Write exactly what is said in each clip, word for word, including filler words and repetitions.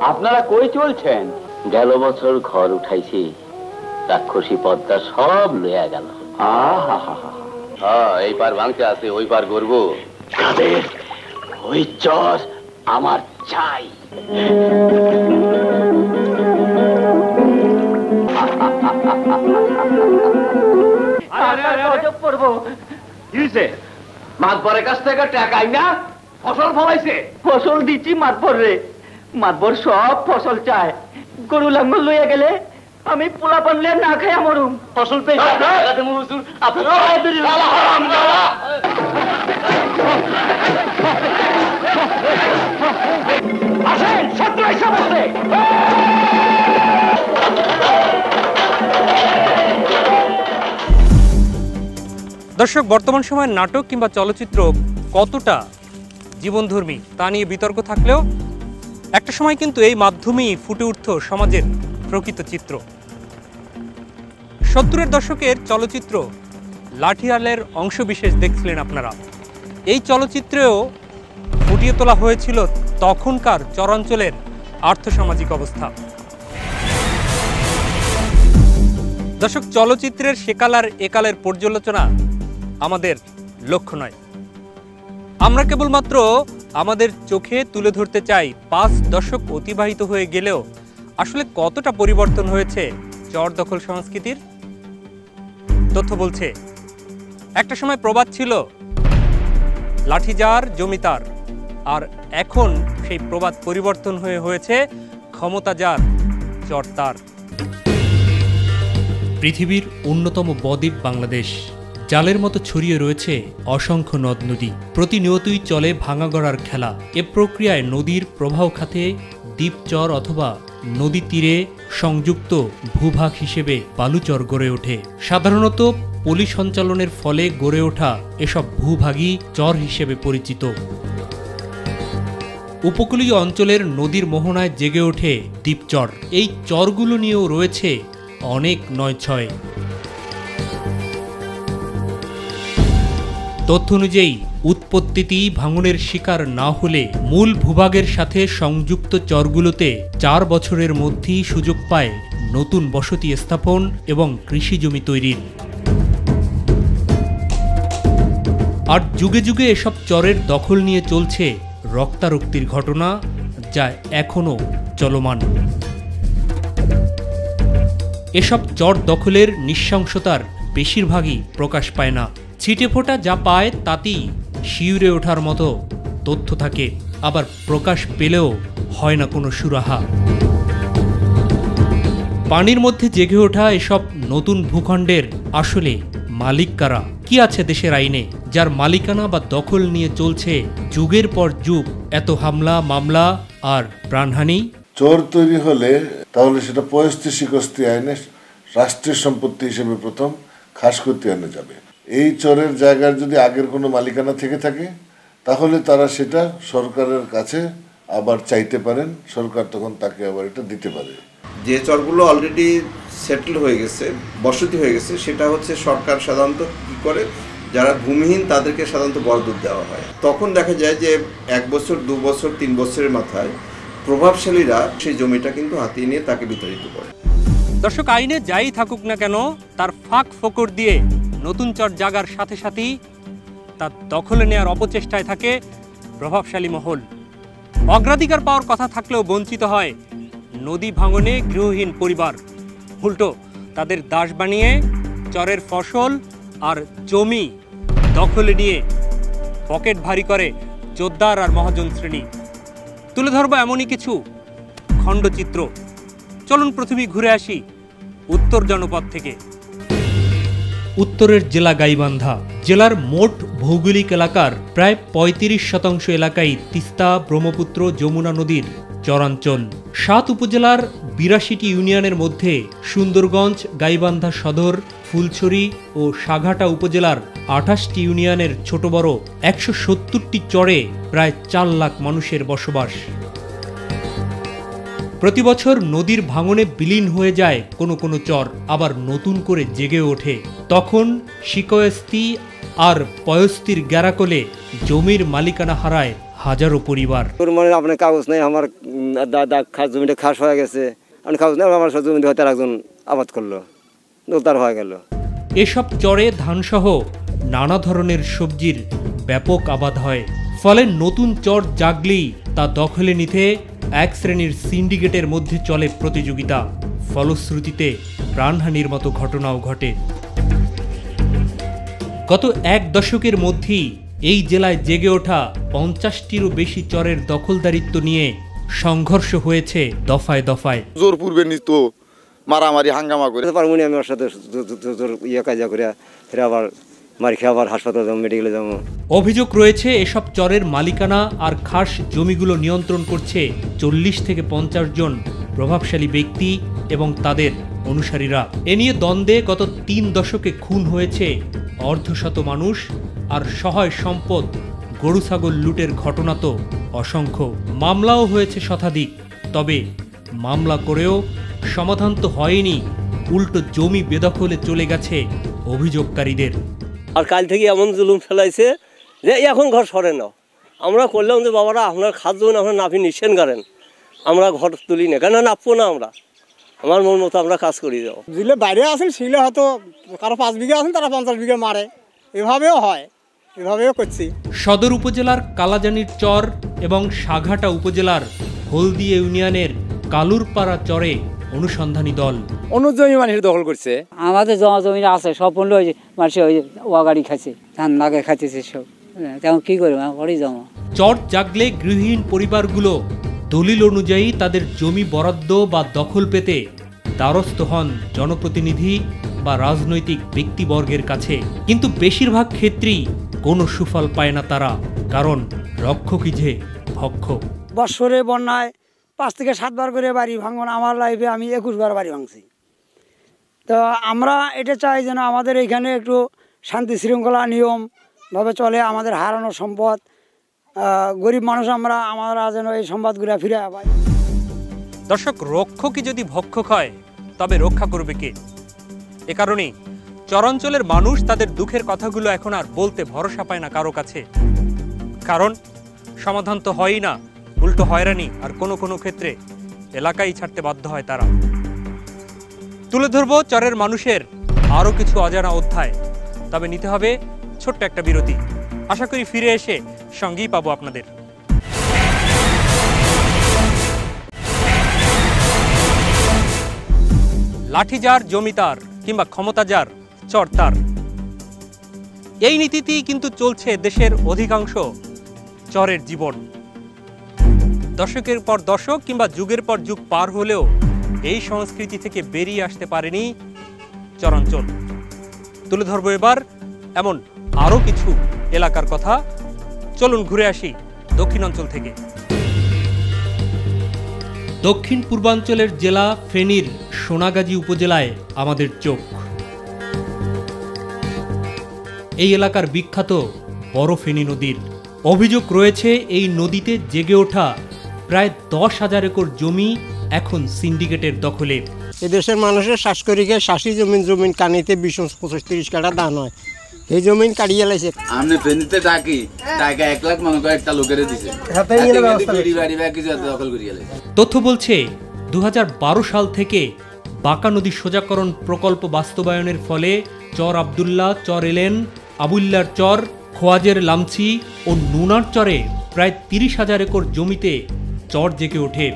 আপনারা কই চলছেন? গেল বছর ঘর উঠাইছি, রাক্ষসী পদ্মা সব লইয়া গেল। হ্যাঁ, এই পার ভাঙতে আছে, ওই পার করবো। ওই চর আমার চাই। মাতবরের কাছ থেকে টাকাই না ফসল ফলাইছে। ফসল দিচ্ছি মাতবর রে, মাতবর সব ফসল চায়। গরু লাঙ্গল লইয়া গেলে আমি পোলা পানলে না খাইয়া মরুম। ফসল পেয়ে আসেন শত্রু এসে বসে। দর্শক, বর্তমান সময়ের নাটক কিংবা চলচ্চিত্র কতটা জীবনধর্মী তা নিয়ে বিতর্ক থাকলেও একটা সময় কিন্তু এই মাধ্যমেই ফুটে উঠত সমাজের প্রকৃত চিত্র। সত্তরের দশকের চলচ্চিত্র লাঠিয়ালের অংশবিশেষ দেখছিলেন আপনারা। এই চলচ্চিত্রেও ফুটিয়ে তোলা হয়েছিল তখনকার চরাঞ্চলের আর্থসামাজিক অবস্থা। দর্শক, চলচ্চিত্রের সেকাল আর একালের পর্যালোচনা আমাদের লক্ষ্য নয়। আমরা কেবলমাত্র আমাদের চোখে তুলে ধরতে চাই পাঁচ দশক অতিবাহিত হয়ে গেলেও আসলে কতটা পরিবর্তন হয়েছে চর দখল সংস্কৃতির। তথ্য বলছে একটা সময় প্রবাদ ছিল লাঠি যার জমিদার, আর এখন সেই প্রবাদ পরিবর্তন হয়ে হয়েছে ক্ষমতা যার চর তার। পৃথিবীর অন্যতম বদ্বীপ বাংলাদেশ, জালের মতো ছড়িয়ে রয়েছে অসংখ্য নদ নদী। প্রতিনিয়তই চলে ভাঙা গড়ার খেলা। এ প্রক্রিয়ায় নদীর প্রবাহ খাতে দ্বীপচর অথবা নদী তীরে সংযুক্ত ভূভাগ হিসেবে বালুচর গড়ে ওঠে। সাধারণত পলি সঞ্চালনের ফলে গড়ে ওঠা এসব ভূভাগই চর হিসেবে পরিচিত। উপকূলীয় অঞ্চলের নদীর মোহনায় জেগে ওঠে দ্বীপচর। এই চরগুলো নিয়েও রয়েছে অনেক নয়ছয়। তথ্য অনুযায়ী উৎপত্তিতেই ভাঙনের শিকার না হলে মূল ভূভাগের সাথে সংযুক্ত চরগুলোতে চার বছরের মধ্যেই সুযোগ পায় নতুন বসতি স্থাপন এবং কৃষি জমি তৈরির। আর যুগে যুগে এসব চরের দখল নিয়ে চলছে রক্তারক্তির ঘটনা, যা এখনো চলমান। এসব চর দখলের নৃশংসতার বেশিরভাগই প্রকাশ পায় না। ছিটে ফোটা যা পায় তাতেই শিউরে ওঠার মতো তথ্য থাকে, আবার প্রকাশ পেলেও হয় না কোনো সুরাহা। পানির মধ্যে জেগে ওঠা এসব নতুন ভূখণ্ডের আসলে মালিক কারা? কি আছে দেশের আইনে যার মালিকানা বা দখল নিয়ে চলছে যুগের পর যুগ এত হামলা মামলা আর প্রাণহানি? চর তৈরি হলে তাহলে সেটা পয়স্তি শিকস্তি আইনে রাষ্ট্রের সম্পত্তি হিসেবে প্রথম খাস করতে আনা যাবে। এই চরের জায়গার যদি আগের কোনো মালিকানা থেকে থাকে তাহলে তারা সেটা সরকারের কাছে আবার চাইতে পারেন, সরকার তখন তাকে আবার এটা দিতে পারে। যে চরগুলো অলরেডি সেটেল হয়ে গেছে, বসতি হয়ে গেছে, সেটা হচ্ছে সরকার সাধারণত কী করে, যারা ভূমিহীন তাদেরকে সাধারণত বরাদ্দ দেওয়া হয়। তখন দেখা যায় যে এক বছর দু বছর তিন বছরের মাথায় প্রভাবশালীরা সেই জমিটা কিন্তু হাতিয়ে নিয়ে তাকে বিতাড়িত করে। দর্শক, আইনে যাই থাকুক না কেন তার ফাঁক ফোকর দিয়ে নতুন চর জাগার সাথে সাথেই তার দখলে নেওয়ার অপচেষ্টায় থাকে প্রভাবশালী মহল। অগ্রাধিকার পাওয়ার কথা থাকলেও বঞ্চিত হয় নদী ভাঙনে গৃহহীন পরিবার। উল্টো তাদের দাস বানিয়ে চরের ফসল আর জমি দখলে নিয়ে পকেট ভারী করে জোদ্দার আর মহাজন শ্রেণী। তুলে ধরব এমনই কিছু খণ্ডচিত্র। চলুন প্রথমেই ঘুরে আসি উত্তর জনপদ থেকে। উত্তরের জেলা গাইবান্ধা। জেলার মোট ভৌগোলিক এলাকার প্রায় পঁয়ত্রিশ শতাংশ এলাকাই তিস্তা ব্রহ্মপুত্র যমুনা নদীর চরাঞ্চল। সাত উপজেলার বিরাশিটি ইউনিয়নের মধ্যে সুন্দরগঞ্জ, গাইবান্ধা সদর, ফুলছড়ি ও সাঘাটা উপজেলার আঠাশটি ইউনিয়নের ছোট বড় একশো সত্তরটি চরে প্রায় চার লাখ মানুষের বসবাস। প্রতি বছর নদীর ভাঙনে বিলীন হয়ে যায় কোনো কোনো চর, আবার নতুন করে জেগে ওঠে। তখন শিকয়স্তি আর পয়স্তির গ্যারাকলে জমির মালিকানা হারায় হাজারো পরিবার। মানে আপনার কাগজ নেই, আমার খাস জমিটা খাস হয়ে গেছে, আমি কাগজ নেই, আমার জমিতে হয়তো একজন আবাদ করলো, দোলতার হয়ে গেল। এসব চরে ধানসহ নানা ধরনের সবজির ব্যাপক আবাদ হয়, ফলে নতুন চর জাগলেই তা দখলে নিতে এক শ্রেণীর সিন্ডিকেটের মধ্যে চলে প্রতিযোগিতা। ফলশ্রুতিতে প্রাণহানির মতো ঘটনাও ঘটে। গত এক দশকের মধ্যেই এই জেলায় জেগে ওঠা পঞ্চাশটিরও বেশি চরের দখলদারিত্ব নিয়ে সংঘর্ষ হয়েছে দফায় দফায়। জোর পূর্বে নিত মারামারি হাঙ্গামা করে পারমুনি আমি ওর সাথে ইয়ে কাজা করে ফের আবার মারি খেয়ে আবার হাসপাতালে যাবো, মেডিকেলে যাবো। অভিযোগ রয়েছে এসব চরের মালিকানা আর খাস জমিগুলো নিয়ন্ত্রণ করছে চল্লিশ থেকে পঞ্চাশ জন প্রভাবশালী ব্যক্তি এবং তাদের অনুসারীরা। এ নিয়ে দ্বন্দ্বে গত তিন দশকে খুন হয়েছে অর্ধশত মানুষ, আর সহায় সম্পদ গরু ছাগল লুটের ঘটনা তো অসংখ্য। মামলাও হয়েছে শতাধিক, তবে মামলা করেও সমাধান তো হয়নি, উল্টো জমি বেদখলে চলে গেছে অভিযোগকারীদের। আর কাল থেকে এমন জুলুম ফেলাইছে যে এখন ঘর সরে না। আমরা করলাম যে বাবারা আপনার খাদ্য আপনার নাফি নিচ্ছেন করেন, আমরা ঘর তুলি না, কেন নাপবো না, আমরা আমার মন মতো আমরা কাজ করি যাও। দিলে বাইরে আসেন শিলে হয়তো কারো পাঁচ বিঘা আছেন, তারা পঞ্চাশ বিঘা মারে, এভাবেও হয়, এভাবেও করছি। সদর উপজেলার কালাজানির চর এবং সাঘাটা উপজেলার হলদিয়া ইউনিয়নের কালুরপাড়া চরে অনুসন্ধানী দল অন্য জমি মানুষ দখল করছে। আমাদের জমা জমি আছে সব পড়লো, ওই যে মানুষ ওই যে ওয়াগাড়ি খাচ্ছে, ধান নাগে খাইতেছে সব, তেমন কি করবো ঘরেই জমা। চর জাগলে গৃহহীন পরিবারগুলো দলিল অনুযায়ী তাদের জমি বরাদ্দ বা দখল পেতে দ্বারস্থ হন জনপ্রতিনিধি বা রাজনৈতিক ব্যক্তিবর্গের কাছে, কিন্তু বেশিরভাগ ক্ষেত্রেই কোনো সুফল পায় না তারা, কারণ রক্ষকই যে ভক্ষক। বৎসরে বন্যায় পাঁচ থেকে সাতবার করে বাড়ি ভাঙন, আমার লাইফে আমি একুশ বার বাড়ি ভাঙছি। তো আমরা এটা চাই যেন আমাদের এখানে একটু শান্তি শৃঙ্খলা নিয়মভাবে চলে, আমাদের হারানো সম্পদ, গরিব মানুষ আমরা, আমরা যেন এই সম্পদগুলো ফিরে পাই। দর্শক, রক্ষকই যদি ভক্ষক হয় তবে রক্ষা করবে কে? এ কারণেই চরাঞ্চলের মানুষ তাদের দুঃখের কথাগুলো এখন আর বলতে ভরসা পায় না কারো কাছে, কারণ সমাধান তো হয়ই না, উল্টো হয়রানি, আর কোনো কোনো ক্ষেত্রে এলাকাই ছাড়তে বাধ্য হয় তারা। তুলে ধরবো চরের মানুষের আরও কিছু অজানা অধ্যায়, তবে নিতে হবে ছোট্ট একটা বিরতি। আশা করি ফিরে এসে সঙ্গেই পাবো আপনাদের। লাঠি যার জমি তার, কিংবা ক্ষমতা যার চর তার, এই নীতিতেই কিন্তু চলছে দেশের অধিকাংশ চরের জীবন। দশকের পর দশক কিংবা যুগের পর যুগ পার হলেও এই সংস্কৃতি থেকে বেরিয়ে আসতে পারেনি চরাঞ্চল। তুলে ধরবো এবার এমন আরো কিছু এলাকার কথা। চলুন ঘুরে আসি দক্ষিণাঞ্চল থেকে। দক্ষিণ পূর্বাঞ্চলের জেলা ফেনীর সোনাগাজী উপজেলায় আমাদের চোখ। এই এলাকার বিখ্যাত বড় ফেনী নদীর অভিযোগ রয়েছে, এই নদীতে জেগে ওঠা প্রায় দশ হাজার একর জমি এখন সিন্ডিকেটের দখলে। এদেশের মানুষের শ্বাস করিকে শাসি জমিন জমিন কানিতে বিশ পঁচিশ তিরিশ কাটা দান হয়, এই জমিন কাটিয়ে লাইছে। আমি ফেনীতে ডাকি টাকা এক লাখ মনে করে একটা লোকের দিছে, তথ্য বলছে দু হাজার বারো সাল থেকে বাঁকা নদী সোজাকরণ প্রকল্প বাস্তবায়নের ফলে চর আবদুল্লাহ, চর এলেন, আবুল্লার চর, খোয়াজের লামছি ও নুনার চরে প্রায় তিরিশ হাজার একর জমিতে চর জেগে ওঠে।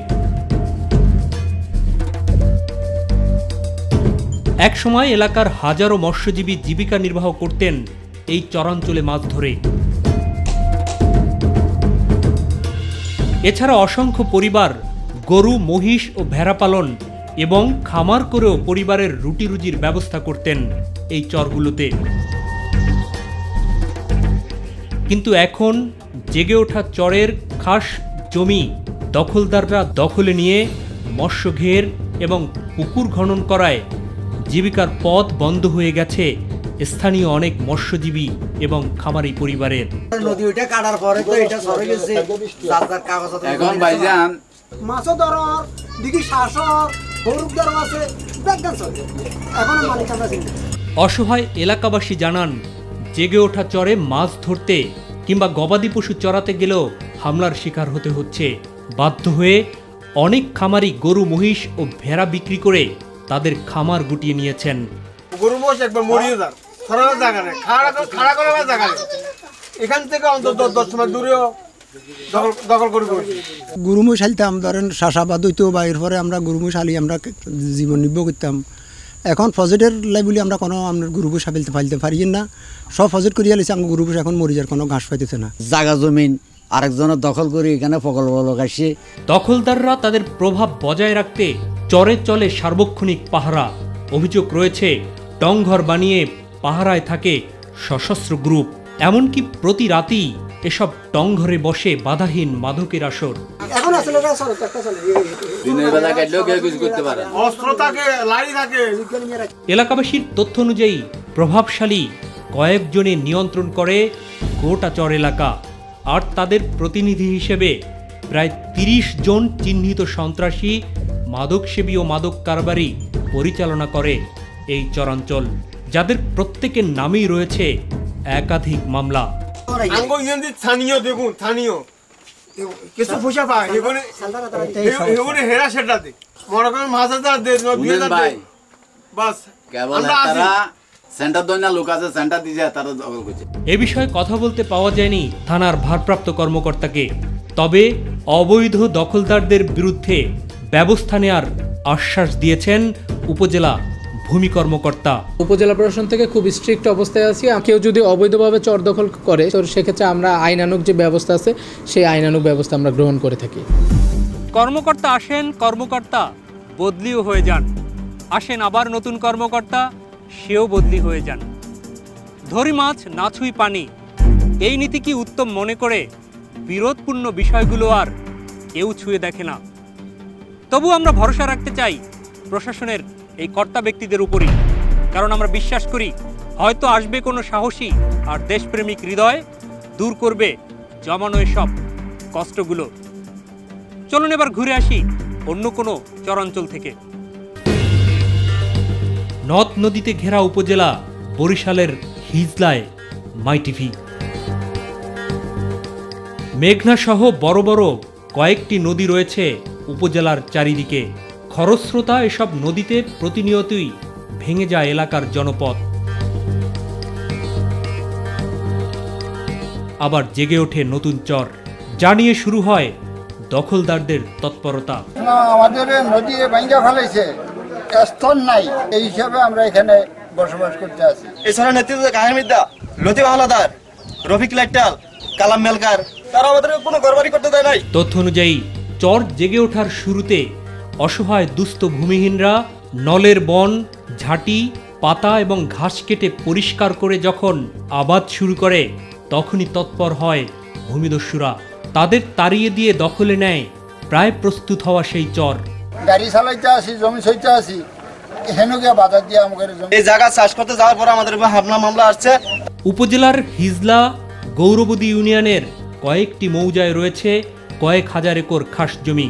একসময় এলাকার হাজারো মৎস্যজীবী জীবিকা নির্বাহ করতেন এই চরাঞ্চলে মাছ ধরে। এছাড়া অসংখ্য পরিবার গরু, মহিষ ও ভেড়া পালন এবং খামার করেও পরিবারের রুটি রুজির ব্যবস্থা করতেন এই চরগুলোতে। কিন্তু এখন জেগে ওঠা চরের খাস জমি দখলদাররা দখলে নিয়ে মৎস্য ঘের এবং পুকুর খনন করায় জীবিকার পথ বন্ধ হয়ে গেছে স্থানীয় অনেক মৎস্যজীবী এবং খামারি পরিবারের। নদী ওইটা কাটার পরে তো এটা সরে গেছে, এখন ভাইজান মাছও ধরার দিকে শাসক গরুর ধর আছে, দেখেন চলে এখন মালিক আমরা চিন্তা। অসহায় এলাকাবাসী জানান, জেগে ওঠা চরে মাছ ধরতে কিংবা গবাদি পশু চড়াতে গেলেও হামলার শিকার হতে হচ্ছে। বাধ্য হয়ে অনেক খামারি গরু মহিষ ও ভেড়া বিক্রি করে তাদের খামার গুটিয়ে নিয়েছেন। গরু মহিষ একবার মরিয়ে যান, সরানোর জায়গা নেই, খাড়া খাড়া করার জায়গা নেই, এখান থেকে অন্তত দশ সময় দূরেও দখল দখল করে করেছি। গরু মহিষ আলতাম, ধরেন চাষাবাদ হইতো বা এরপরে আমরা গরু মহিষ আলি আমরা জীবন নির্বাহ করতাম। এখন ফজেটের লাই বলে আমরা কোনো আপনার গরু মহিষ ফেলতে ফাইলতে পারি না, সব ফজেট করিয়া লিছে। আমার গরু মহিষ এখন মরি যার কোনো ঘাস পাইতেছে না। জায়গা জমিন আরেকজনের দখল করে এখানে প্রকল্প লাগাইছে। দখলদাররা তাদের প্রভাব বজায় রাখতে চরে চলে সার্বক্ষণিক পাহারা। অভিযোগ রয়েছে টংঘর বানিয়ে পাহারায় থাকে সশস্ত্র গ্রুপ। এমনকি প্রতি রাতেই এসব টংঘরে বসে বাধাহীন মাদকের আসর। এলাকাবাসীর তথ্য অনুযায়ী প্রভাবশালী কয়েকজনে নিয়ন্ত্রণ করে গোটা চর এলাকা, আর তাদের প্রতিনিধি হিসেবে প্রায় তিরিশ জন চিহ্নিত সন্ত্রাসী মাদকসেবী ও মাদক কারবারি পরিচালনা করে এই চরাঞ্চল, যাদের প্রত্যেকের নামেই রয়েছে একাধিক মামলা। স্থানীয় দেখুন, স্থানীয় কিছু পয়সা পায় এগুলো এগুলো হেরা সেটাতে মনে করেন পাঁচ হাজার দেড় দুই হাজার বাস আমরা আসি। এ বিষয়ে কথা বলতে পাওয়া যায়নি থানার ভারপ্রাপ্ত কর্মকর্তাকে, তবে অবৈধ দখলদারদের বিরুদ্ধে ব্যবস্থা নেওয়ার আশ্বাস দিয়েছেন উপজেলা ভূমি কর্মকর্তা। উপজেলা প্রশাসন থেকে খুব স্ট্রিক্ট অবস্থায় আছি। কেউ যদি অবৈধভাবে চর দখল করে তো সেক্ষেত্রে আমরা আইনানুগ যে ব্যবস্থা আছে সেই আইনানুগ ব্যবস্থা আমরা গ্রহণ করে থাকি। কর্মকর্তা আসেন, কর্মকর্তা বদলিও হয়ে যান, আসেন আবার নতুন কর্মকর্তা, সেও বদলি হয়ে যান। ধরি মাছ না ছুঁই পানি, এই নীতি কি উত্তম মনে করে বিরোধপূর্ণ বিষয়গুলো আর কেউ ছুঁয়ে দেখে না। তবু আমরা ভরসা রাখতে চাই প্রশাসনের এই কর্তা ব্যক্তিদের উপরই, কারণ আমরা বিশ্বাস করি হয়তো আসবে কোনো সাহসী আর দেশপ্রেমিক হৃদয়, দূর করবে জমানো এসব কষ্টগুলো। চলুন এবার ঘুরে আসি অন্য কোনো চরাঞ্চল থেকে। নদ নদীতে ঘেরা উপজেলা বরিশালের হিজলায় মাইটিভি। মেঘনা সহ বড় বড় কয়েকটি নদী রয়েছে উপজেলার চারিদিকে। খরস্রোতা এসব নদীতে প্রতিনিয়তই ভেঙে যায় এলাকার জনপদ, আবার জেগে ওঠে নতুন চর, যা নিয়ে শুরু হয় দখলদারদের তৎপরতা। আমাদের নদী ভাঙ্গা ফেলাইছে, স্থল নাই, এই হিসাবে আমরা এখানে বসবাস করতে আছি। এছাড়া নেতৃত্বে গায়ের মিদ্যা, লতিফ আহলাদার, রফিক লাইটাল, কালাম মেলকার, তারা আমাদের কোনো গড়বাড়ি করতে দেয় নাই। তথ্য অনুযায়ী চর জেগে ওঠার শুরুতে অসহায় দুস্থ ভূমিহীনরা নলের বন, ঝাঁটি, পাতা এবং ঘাস কেটে পরিষ্কার করে যখন আবাদ শুরু করে, তখনই তৎপর হয় ভূমিদস্যুরা। তাদের তাড়িয়ে দিয়ে দখলে নেয় প্রায় প্রস্তুত হওয়া সেই চর। গাড়ি চালাইতে আসি, জমি সইতে আসি, এখানে গিয়ে বাজার দিয়ে আমাদের এই জায়গা চাষ করতে যাওয়ার পর আমাদের হামলা মামলা আসছে। উপজেলার হিজলা গৌরবদী ইউনিয়নের কয়েকটি মৌজায় রয়েছে কয়েক হাজার একর খাস জমি।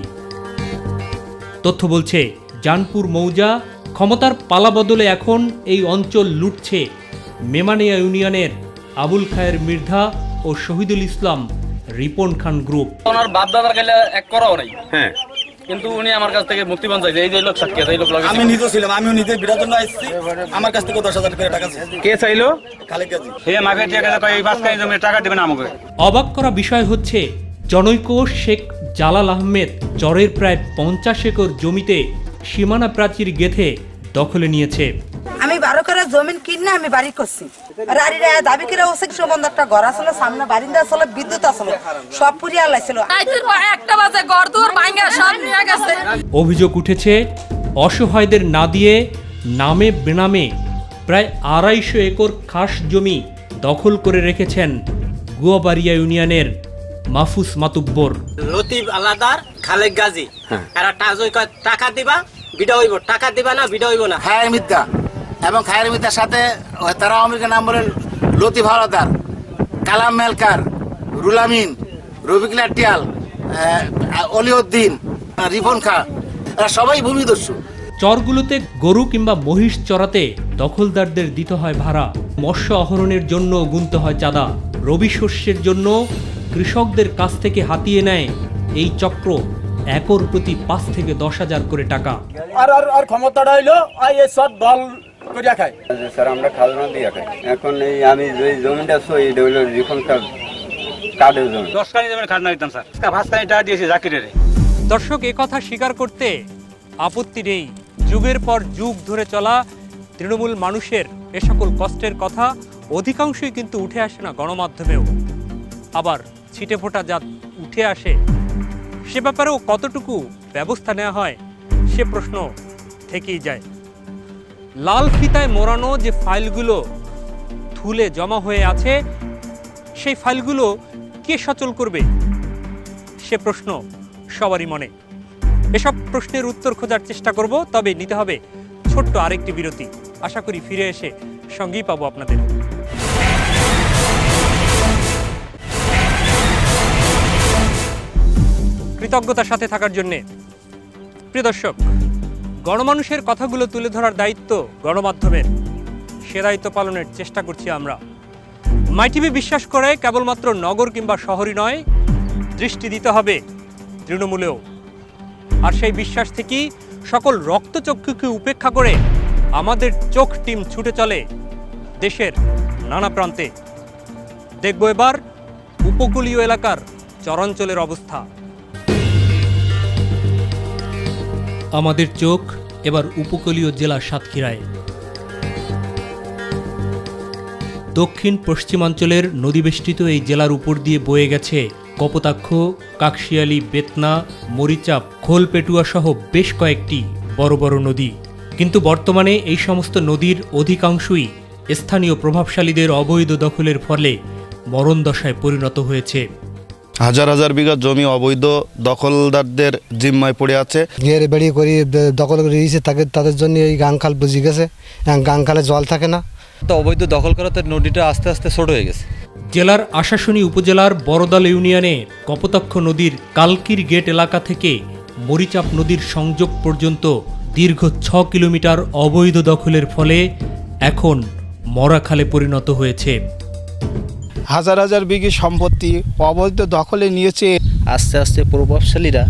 তথ্য বলছে জানপুর মৌজা ক্ষমতার পালা বদলে এখন এই অঞ্চল লুটছে মেমানিয়া ইউনিয়নের আবুল খায়ের মির্ধা ও শহীদুল ইসলাম রিপন খান গ্রুপ। ওনার বাপ দাদার গেলে এক করাও নাই, হ্যাঁ, কিন্তু উনি আমার কাছ থেকে মুক্তিপণ চাইছে। এই যে লোক সাক্ষী আছে, এই লোক আমি নিজে ছিলাম, আমিও নিজে বিরাট জন্য আসছি। আমার কাছ থেকে দশ হাজার টাকা কে চাইলো? খালেক গাজী। হে মাকে এই পাঁচ কানি জমি টাকা দেবেন আমাকে। অবাক করা বিষয় হচ্ছে জনৈক শেখ জালাল আহমেদ চরের প্রায় পঞ্চাশ একর জমিতে সীমানা প্রাচীর গেথে দখলে নিয়েছে। আমি বারো করে জমিন কিনে আমি বাড়ি করছি, রাড়িরা দাবি করে ওসে সম্বন্ধ একটা ঘর আসলে, সামনে বারিন্দা আসলে, বিদ্যুৎ আসলে, সব পুরিয়া লাইছিল। একটা বাজে ঘর দূর ভাঙা সব নিয়ে গেছে। অভিযোগ উঠেছে অসহায়দের না দিয়ে নামে বেনামে প্রায় আড়াইশো একর খাস জমি দখল করে রেখেছেন গুয়াবাড়িয়া ইউনিয়নের মাহফুজ মাতুব্বর। লতিফ আলাদার, খালেক গাজী, এরা টাকা দিবা বিটা হইব, টাকা দিবা না বিটা হইব না। খায়ের মিদ্যা এবং খায়ের মিদ্যার সাথে তারা আমেরিকার নাম বলেন লতিফ আলাদার, কালাম মেলকার, রুলামিন, রফিক লাইটাল, অলিউদ্দিন, রিপন খা, এরা সবাই ভূমিদস্যু। চরগুলোতে গরু কিংবা মহিষ চড়াতে দখলদারদের দিতে হয় ভাড়া, মৎস্য আহরণের জন্য গুনতে হয় চাঁদা, রবি শস্যের জন্য কৃষকদের কাছ থেকে হাতিয়ে নেয় এই চক্র একর প্রতি পাঁচ থেকে দশ হাজার করে টাকা। আর আর আর ক্ষমতাটা হইলো এই সব দল করিয়া খায়। স্যার আমরা খাজনা দিয়ে খাই। এখন এই আমি যে জমিটা সই এটা হইলো রিফন্ডকার কার্ডের জমি। দশ কানি জমির খাজনা দিতাম স্যার। পাঁচ কানি টাকা দিয়েছি জাকিরের। দর্শক এ কথা স্বীকার করতে আপত্তি নেই। যুগের পর যুগ ধরে চলা তৃণমূল মানুষের এ সকল কষ্টের কথা অধিকাংশই কিন্তু উঠে আসে না গণমাধ্যমেও। আবার ছিটে ফোটা যা উঠে আসে সে ব্যাপারেও কতটুকু ব্যবস্থা নেওয়া হয় সে প্রশ্ন থেকেই যায়। লাল ফিতায় মোড়ানো যে ফাইলগুলো থুলে জমা হয়ে আছে সেই ফাইলগুলো কে সচল করবে সে প্রশ্ন সবারই মনে। এসব প্রশ্নের উত্তর খোঁজার চেষ্টা করব, তবে নিতে হবে ছোট্ট আরেকটি বিরতি। আশা করি ফিরে এসে সঙ্গেই পাবো আপনাদের। কৃতজ্ঞতার সাথে থাকার জন্যে। প্রিয় দর্শক, গণমানুষের কথাগুলো তুলে ধরার দায়িত্ব গণমাধ্যমের, সে দায়িত্ব পালনের চেষ্টা করছি আমরা। মাইটিভি বিশ্বাস করে কেবলমাত্র নগর কিংবা শহরই নয়, দৃষ্টি দিতে হবে তৃণমূলেও। আর সেই বিশ্বাস থেকেই সকল রক্তচক্ষুকে উপেক্ষা করে আমাদের চোখ টিম ছুটে চলে দেশের নানা প্রান্তে। দেখব এবার উপকূলীয় এলাকার চরাঞ্চলের অবস্থা। আমাদের চোখ এবার উপকূলীয় জেলা সাতক্ষীরায়। দক্ষিণ পশ্চিমাঞ্চলের নদীবেষ্টিত এই জেলার উপর দিয়ে বয়ে গেছে কপোতাক্ষ, কাকশিয়ালী, বেতনা, মরিচাপ, খোলপেটুয়া সহ বেশ কয়েকটি বড় বড় নদী। কিন্তু বর্তমানে এই সমস্ত নদীর অধিকাংশই স্থানীয় প্রভাবশালীদের অবৈধ দখলের ফলে মরণদশায় পরিণত হয়েছে। হাজার হাজার বিঘা জমি অবৈধ দখলদারদের জিম্মায় পড়ে আছে। ঘের বেড়ি করে দখল করে দিয়েছে, তাকে তাদের জন্য এই গাংখাল বুঝে গেছে, গাংখালে জল থাকে না। তো অবৈধ দখল করাতে নদীটা আস্তে আস্তে ছোট হয়ে গেছে। জেলার আশাশুনি উপজেলার বড়দাল ইউনিয়নে কপোতাক্ষ নদীর কালকির গেট এলাকা থেকে মরিচাপ নদীর সংযোগ পর্যন্ত দীর্ঘ ছ কিলোমিটার অবৈধ দখলের ফলে এখন মরাখালে পরিণত হয়েছে। হাজার হাজার বিঘি সম্পত্তি অবৈধ দখলে নিয়েছে। আস্তে আস্তে প্রভাবশালীরা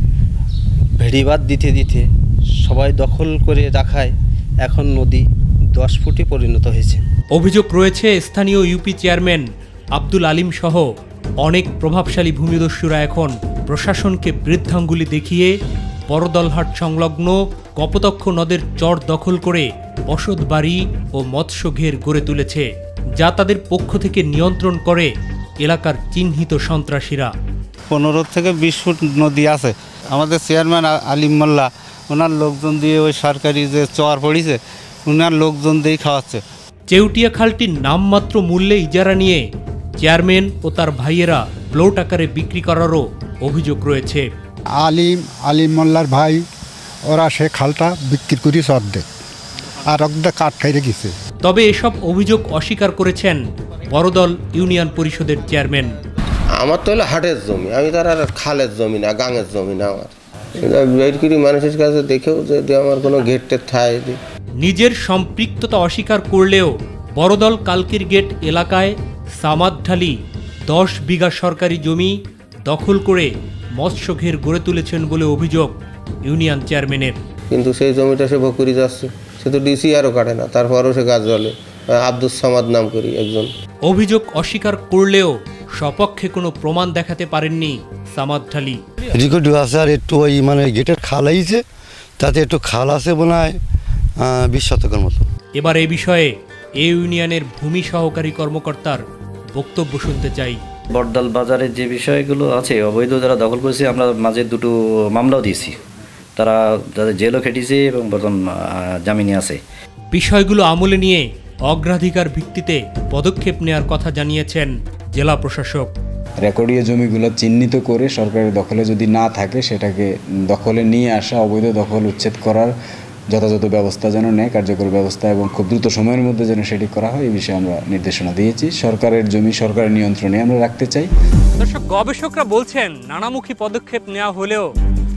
ভেড়িবাদ দিতে দিতে সবাই দখল করে রাখায় এখন নদী দশ ফুটে পরিণত হয়েছে। অভিযোগ রয়েছে স্থানীয় ইউপি চেয়ারম্যান আব্দুল আলিম সহ অনেক প্রভাবশালী ভূমিদস্যুরা এখন প্রশাসনকে বৃদ্ধাঙ্গুলি দেখিয়ে বড়দলহাট সংলগ্ন কপোতাক্ষ নদের চর দখল করে বসত বাড়ি ও মৎস্য ঘের গড়ে তুলেছে, যা তাদের পক্ষ থেকে নিয়ন্ত্রণ করে এলাকার চিহ্নিত সন্ত্রাসীরা। পনেরো থেকে বিশ ফুট নদী আছে। আমাদের চেয়ারম্যান আলিম মোল্লা ওনার লোকজন দিয়ে ওই সরকারি যে চর পড়িছে ওনার লোকজন দিয়েই খাওয়াচ্ছে। চেউটিয়া খালটির নামমাত্র মূল্যে ইজারা নিয়ে চেয়ারম্যান ও তার ভাইয়েরা প্লট আকারে বিক্রি করারও অভিযোগ রয়েছে। আলিম আলিম মোল্লার ভাই ওরা সে খালটা বিক্রি করি অর্ধেক, আর অর্ধেক কাঠ খাইতে গেছে। তবে এসব অভিযোগ অস্বীকার করেছেন বড়দল ইউনিয়ন পরিষদের চেয়ারম্যান। আমার তো হলো হাটের জমি, আমি তার আর খালের জমি না, গাঙের জমি না আমার। বের করি মানুষের কাছে দেখেও যদি আমার কোনো গেটের ঠায় দিই। নিজের সম্পৃক্ততা অস্বীকার করলেও বড়দল কালকির গেট এলাকায় সামাদঢালি দশ বিঘা সরকারি জমি দখল করে মৎস্য ঘের গড়ে তুলেছেন বলে অভিযোগ ইউনিয়ন চেয়ারম্যানের। কিন্তু সেই জমিটা সে ভোগ করে যাচ্ছে, সে তো ডিসি আরও কাটে না, তারপরও সে গাছ জ্বলে। আব্দুল সামাদ নাম করি একজন। অভিযোগ অস্বীকার করলেও সপক্ষে কোনো প্রমাণ দেখাতে পারেননি সামাদঢালি। রেকর্ড আছে আর একটু ওই মানে গেটের খাল আইছে, তাতে একটু খাল আছে মনে হয় বিশ শতকের মতো। এবার এই বিষয়ে এ ইউনিয়নের ভূমি সহকারী কর্মকর্তার বক্তব্য শুনতে চাই। বড়দাল বাজারের যে বিষয়গুলো আছে অবৈধ যারা দখল করেছে, আমরা মাঝে দুটো মামলাও দিয়েছি, তারা যাদের জেলও খেটেছে এবং বর্তমান জামিনে আছে। বিষয়গুলো আমলে নিয়ে অগ্রাধিকার ভিত্তিতে পদক্ষেপ নেওয়ার কথা জানিয়েছেন জেলা প্রশাসক। রেকর্ডীয় জমিগুলো চিহ্নিত করে সরকারের দখলে যদি না থাকে সেটাকে দখলে নিয়ে আসা, অবৈধ দখল উচ্ছেদ করার যথাযথ ব্যবস্থা যেন নেয়, কার্যকর ব্যবস্থা, এবং খুব দ্রুত সময়ের মধ্যে যেন সেটি করা হয় এই বিষয়ে আমরা নির্দেশনা দিয়েছি। সরকারের জমি সরকারের নিয়ন্ত্রণে আমরা রাখতে চাই। দর্শক, গবেষকরা বলছেন নানামুখী পদক্ষেপ নেওয়া হলেও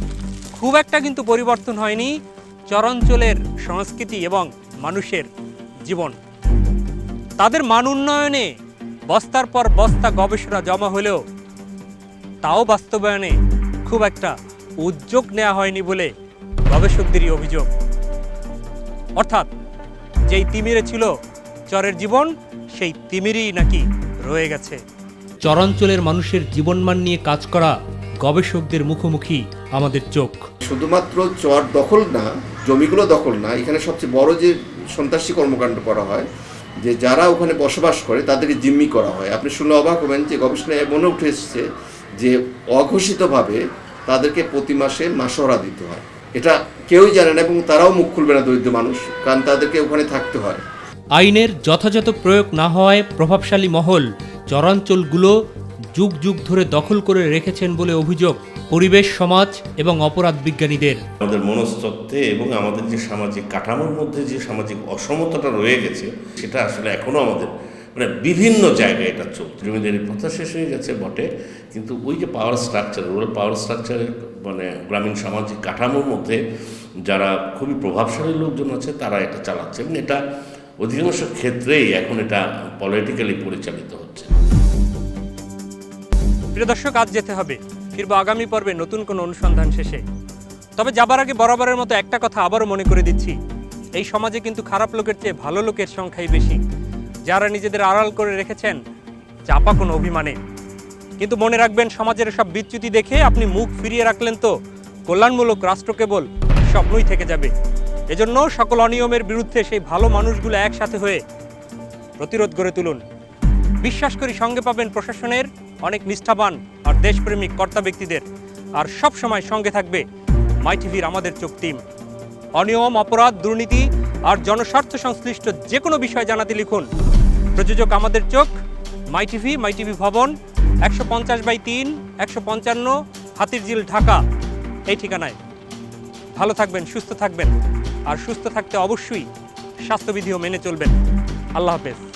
খুব একটা কিন্তু পরিবর্তন হয়নি চরাঞ্চলের সংস্কৃতি এবং মানুষের জীবন। তাদের মান উন্নয়নে বস্তার পর বস্তা গবেষণা জমা হলেও তাও বাস্তবায়নে খুব একটা উদ্যোগ নেওয়া হয়নি বলে গবেষকদেরই অভিযোগ। অর্থাৎ যেই তিমিরে ছিল চরের জীবন, সেই তিমিরই নাকি রয়ে গেছে। চরাঞ্চলের মানুষের জীবনমান নিয়ে কাজ করা গবেষকদের মুখোমুখি আমাদের চোখ। শুধুমাত্র চর দখল না, জমিগুলো দখল না, এখানে সবচেয়ে বড় যে সন্ত্রাসী কর্মকাণ্ড করা হয়, যে যারা ওখানে বসবাস করে তাদেরকে জিম্মি করা হয়। আপনি শুনলে অবাক হবেন যে গবেষণায় মনে উঠে এসেছে যে অঘোষিতভাবে তাদেরকে প্রতি মাসে মাসোহারা দিতে হয়। এটা কেউই জানে না এবং তারাও মুখ খুলবে না, দরিদ্র মানুষ, কারণ তাদেরকে ওখানে থাকতে হয়। আইনের যথাযথ প্রয়োগ না হওয়ায় প্রভাবশালী মহল চরাঞ্চলগুলো যুগ যুগ ধরে দখল করে রেখেছেন বলে অভিযোগ পরিবেশ, সমাজ এবং অপরাধ বিজ্ঞানীদের। আমাদের মনস্তত্ত্বে এবং আমাদের যে সামাজিক কাঠামোর মধ্যে যে সামাজিক অসমতাটা রয়ে গেছে, সেটা আসলে এখনো আমাদের মানে বিভিন্ন জায়গায় এটা চলছে। জমিদারি প্রথা শেষ হয়ে গেছে বটে, কিন্তু ওই যে পাওয়ার স্ট্রাকচার, রুরাল পাওয়ার স্ট্রাকচারের মানে গ্রামীণ সামাজিক কাঠামোর মধ্যে যারা খুবই প্রভাবশালী লোকজন আছে তারা এটা চালাচ্ছে এবং এটা অধিকাংশ ক্ষেত্রেই এখন এটা পলিটিক্যালি পরিচালিত হচ্ছে। প্রিয় দর্শক, আজ যেতে হবে, ফিরবো আগামী পর্বে নতুন কোনো অনুসন্ধান শেষে। তবে যাবার আগে বরাবরের মতো একটা কথা আবারও মনে করে দিচ্ছি, এই সমাজে কিন্তু খারাপ লোকের চেয়ে ভালো লোকের সংখ্যাই বেশি, যারা নিজেদের আড়াল করে রেখেছেন চাপা কোনো অভিমানে। কিন্তু মনে রাখবেন, সমাজের সব বিচ্যুতি দেখে আপনি মুখ ফিরিয়ে রাখলেন তো কল্যাণমূলক রাষ্ট্র কেবল স্বপ্নই থেকে যাবে। এজন্য সকল অনিয়মের বিরুদ্ধে সেই ভালো মানুষগুলো একসাথে হয়ে প্রতিরোধ গড়ে তুলুন। বিশ্বাস করি সঙ্গে পাবেন প্রশাসনের অনেক নিষ্ঠাবান আর দেশপ্রেমিক কর্তা ব্যক্তিদের, আর সব সময় সঙ্গে থাকবে মাইটিভির আমাদের চোখ টিম। অনিয়ম, অপরাধ, দুর্নীতি আর জনস্বার্থ সংশ্লিষ্ট যে কোনো বিষয় জানাতে লিখুন। প্রযোজক আমাদের চোখ, মাইটিভি, মাইটিভি ভবন, একশো পঞ্চাশ বাই তিন, একশো পঞ্চান্ন, হাতিরঝিল, ঢাকা এই ঠিকানায়। ভালো থাকবেন, সুস্থ থাকবেন, আর সুস্থ থাকতে অবশ্যই স্বাস্থ্যবিধিও মেনে চলবেন। আল্লাহ হাফেজ।